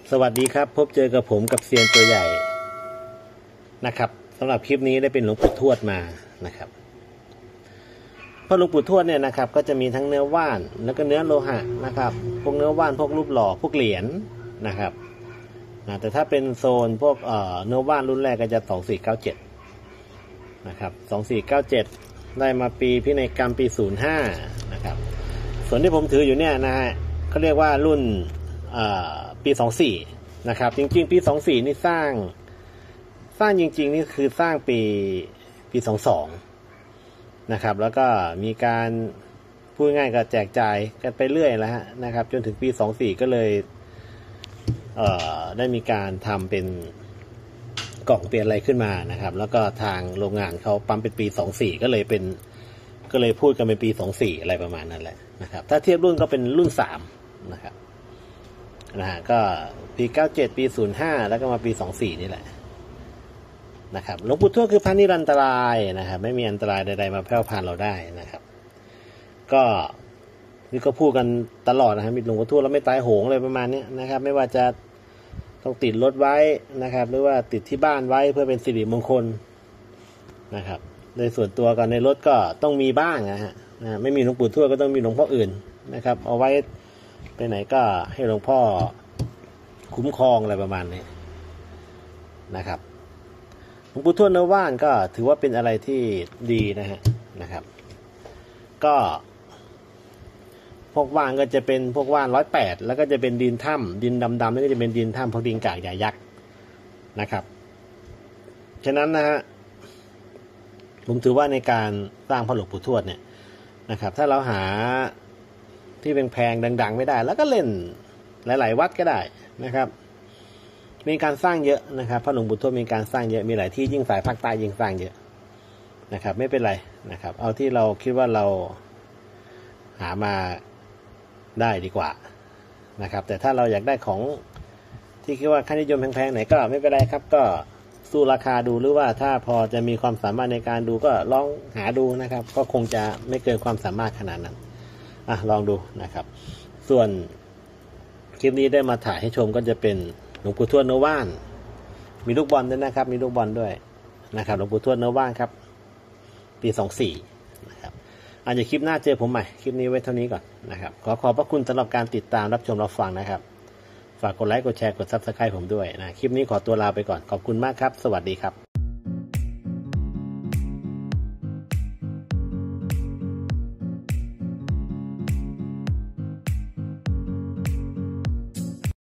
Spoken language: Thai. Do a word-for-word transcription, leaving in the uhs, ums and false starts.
สวัสดีครับพบเจอกับผมกับเซียนตัวใหญ่นะครับสำหรับคลิปนี้ได้เป็นหลวงปู่ทวดมานะครับเพราะหลวงปู่ทวดเนี่ยนะครับก็จะมีทั้งเนื้อว่านแล้วก็เนื้อโลหะนะครับพวกเนื้อว่านพวกรูปหล่อพวกเหรียญนะครับนะแต่ถ้าเป็นโซนพวกเอ่อเนื้อว่านรุ่นแรกก็จะสองสี่เก้าเจ็ดนะครับสองสี่เก้าเจ็ดได้มาปีพินัยกรรมปีศูนย์ห้านะครับส่วนที่ผมถืออยู่เนี่ยนะฮะเขาเรียกว่ารุ่นปีสองสี่นะครับจริงๆปีสองสี่นี่สร้างสร้างจริงๆนี่คือสร้างปีปีสองสองนะครับแล้วก็มีการพูดง่ายกับแจกจ่ายกันไปเรื่อยแล้วฮะนะครับจนถึงปีสองสี่ก็เลยเอ่อได้มีการทำเป็นกล่องเป็นอะไรขึ้นมานะครับแล้วก็ทางโรงงานเขาปั๊มเป็นปีสองสี่ก็เลยเป็นก็เลยพูดกันเป็นปีสองสี่อะไรประมาณนั้นแหละนะครับถ้าเทียบรุ่นก็เป็นรุ่นสามนะครับนะฮะก็ปีเก้าเจ็ดปีศูนย์ห้าแล้วก็มาปีสองสี่นี่แหละนะครับหลวงปู่ทวดคือพระนิรันตรายนะครับไม่มีอันตรายใดๆมาแพร่พันเราได้นะครับก็นี่ก็พูดกันตลอดนะครับมีหลวงปู่ทวดแล้วไม่ตายโหงเลยประมาณนี้นะครับไม่ว่าจะต้องติดรถไว้นะครับหรือว่าติดที่บ้านไว้เพื่อเป็นสิริมงคลนะครับโดยส่วนตัวกันในรถก็ต้องมีบ้างนะฮะนะไม่มีหลวงปู่ทวดก็ต้องมีหลวงพ่ออื่นนะครับเอาไว้ไปไหนก็ให้หลวงพ่อคุ้มครองอะไรประมาณนี้นะครับหลวงปู่ทวดเนื้อว่านก็ถือว่าเป็นอะไรที่ดีนะฮะนะครับก็พวกว่านก็จะเป็นพวกว่านร้อยแปดแล้วก็จะเป็นดินถ้ำดินดำๆนี่ก็จะเป็นดินถ้ำพวกดินกากใหญ่ยักษ์นะครับฉะนั้นนะฮะผมถือว่าในการสร้างพระหลวงปู่ทวดเนี่ยนะครับถ้าเราหาที่แพงๆดังๆไม่ได้แล้วก็เล่นหลายๆวัดก็ได้นะครับมีการสร้างเยอะนะครับพระหลวงปู่ทวดมีการสร้างเยอะมีหลายที่ยิ่งสายภาคใต้ยิ่งสร้างเยอะนะครับไม่เป็นไรนะครับเอาที่เราคิดว่าเราหามาได้ดีกว่านะครับแต่ถ้าเราอยากได้ของที่คิดว่าค่านิยมแพงๆไหนก็ไม่เป็นไรครับก็สู้ราคาดูหรือว่าถ้าพอจะมีความสามารถในการดูก็ลองหาดูนะครับก็คงจะไม่เกินความสามารถขนาดนั้นอ่ะลองดูนะครับส่วนคลิปนี้ได้มาถ่ายให้ชมก็จะเป็นหลวงปู่ทวดเนื้อว่านมีลูกบอลด้วยนะครับมีลูกบอลด้วยนะครับหลวงปู่ทวดเนื้อว่านครับปีสองสี่นะครับอาจจะคลิปหน้าเจอผมใหม่คลิปนี้ไว้เท่านี้ก่อนนะครับขอขอบพระคุณสำหรับการติดตามรับชมรับฟังนะครับฝากกดไลค์กดแชร์กดซับสไครป์ผมด้วยนะคลิปนี้ขอตัวลาไปก่อนขอบคุณมากครับสวัสดีครับ